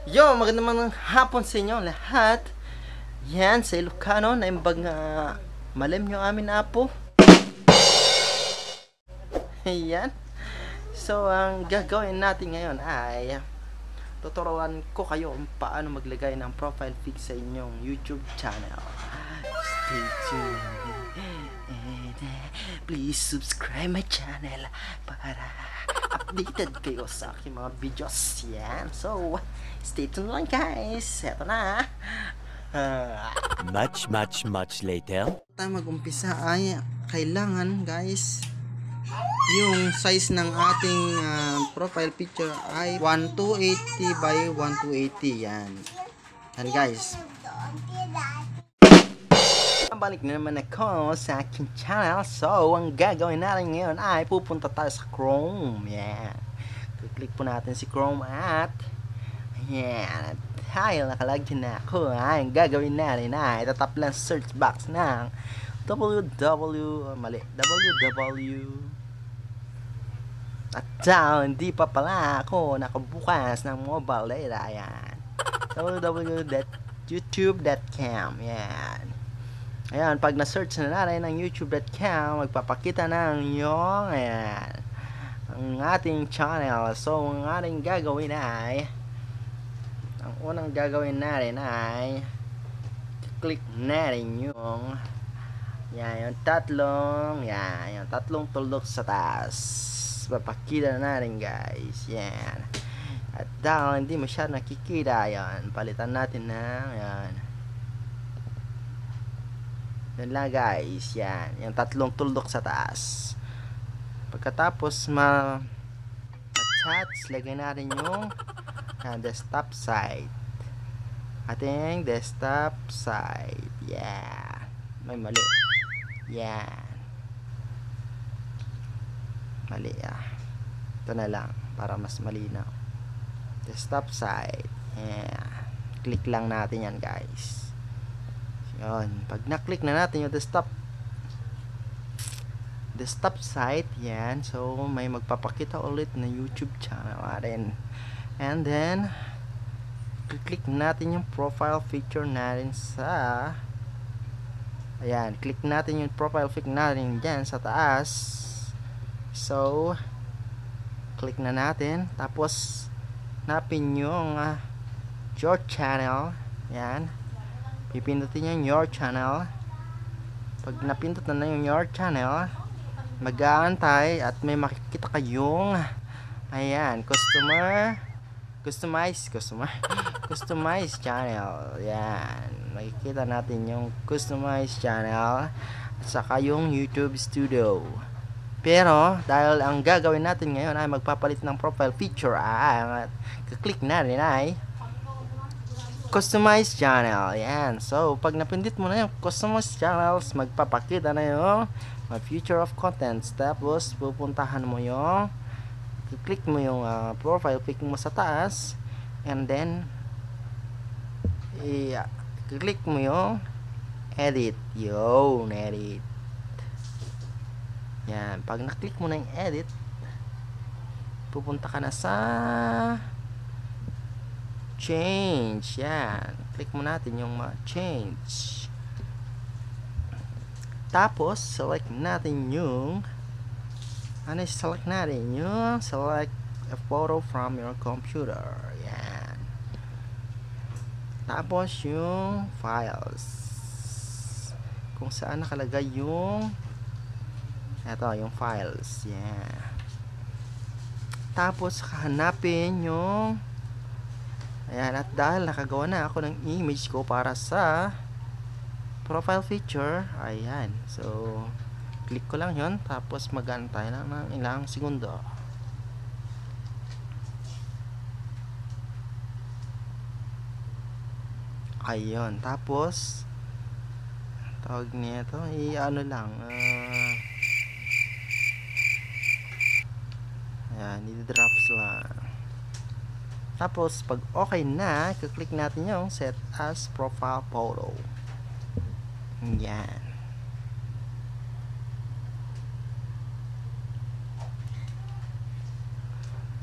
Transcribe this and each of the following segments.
Yo, magandang hapon sa inyo lahat. Yan, sa Ilocano, na imbag nga malim nyo amin apo. Yan. So, ang gagawin natin ngayon ay tuturuan ko kayo kung paano maglagay ng profile pic sa inyong YouTube channel. Stay tuned. And please subscribe my channel para updated kayo sa aking mga videos. Yan. So, stay tuned lang guys. Eto na. Much later. Tayo mag-umpisa ay kailangan guys yung size ng ating profile picture ay 1280 by 1280. Yan. Yan guys. Balik na naman ako sa aking channel. So, ang gagawin natin ngayon ay pupunta tayo sa Chrome. Yan. Click po natin si Chrome at yan. Dahil nakalagyan na ako, ang gagawin natin ay itatap lang search box ng www at hindi pa pala ako nakabukas ng mobile data. Yan. www.youtube.com. Yan. Ayan, pag na-search na natin ng youtube.com, magpapakita ng yung ayan, ang ating channel. So, ang ating gagawin ay ang unang gagawin natin ay click natin yung yan, yung tatlong tuldok sa taas. Papakita na natin guys. Yan. At dahil hindi masyadong nakikita, yan, palitan natin ng yan. Yan lang guys. Yan. Yung tatlong tuldok sa taas. Pagkatapos ma-attach, lagay natin yung desktop site. Ating desktop site. Yeah. May mali. Yan. Mali ito na lang para mas malinaw. Desktop site. Yeah. Click lang natin yan guys. Yun. Pag na-click na natin yung desktop site, yan. So, may magpapakita ulit na YouTube channel natin. And then, click natin yung profile picture natin sa ayan, click natin yung profile pic natin dyan sa taas. So, click na natin. Tapos, napin yung your channel. Yan. Pipindutin yung your channel. Pag napindot na yung your channel, mag-aantay at may makikita kayong ayan, customize channel. Yan. Makikita natin yung customize channel at saka yung YouTube Studio. Pero dahil ang gagawin natin ngayon ay magpapalit ng profile picture, click na rin ay customize channel. Yan. So, pag napindit mo na yung customize channels, magpapakita na yung future of contents. Tapos, pupuntahan mo yung click mo yung profile pic mo sa taas. And then, click mo yung edit. Edit. Yan. Pag na-click mo na yung edit, pupunta ka na sa change. Yan. Click mo natin yung change. Tapos, select natin yung select natin yung select a photo from your computer. Yan. Tapos, yung files. Kung saan nakalagay yung yung files. Yan. Tapos, hanapin yung ayan, at dahil nakagawa na ako ng image ko para sa profile picture, ayan. So, click ko lang yon, tapos mag-antay lang ng ilang segundo. Ayun, tapos tawag niya ito, lang ayan, i-drops lang. Tapos, pag okay na, click natin yung set as profile photo. Yan.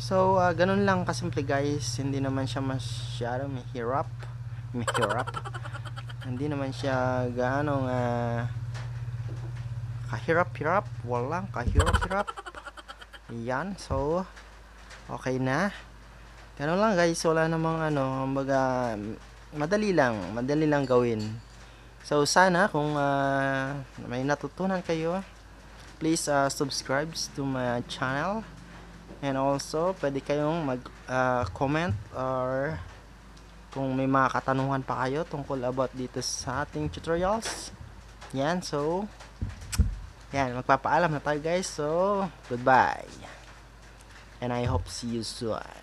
So, ganun lang kasimple guys. Hindi naman siya masyadong mahirap. Hindi naman siya gaano kahirap-hirap. Walang kahirap-hirap. Yan. So, okay na. Ganun lang guys. Wala namang kumbaga, madali lang gawin. So, sana kung may natutunan kayo, please subscribe to my channel. And also, pwede kayong mag-comment or kung may mga katanungan pa kayo tungkol about dito sa ating tutorials. Yan, so, yan, magpapaalam na tayo guys. So, goodbye. And I hope see you soon.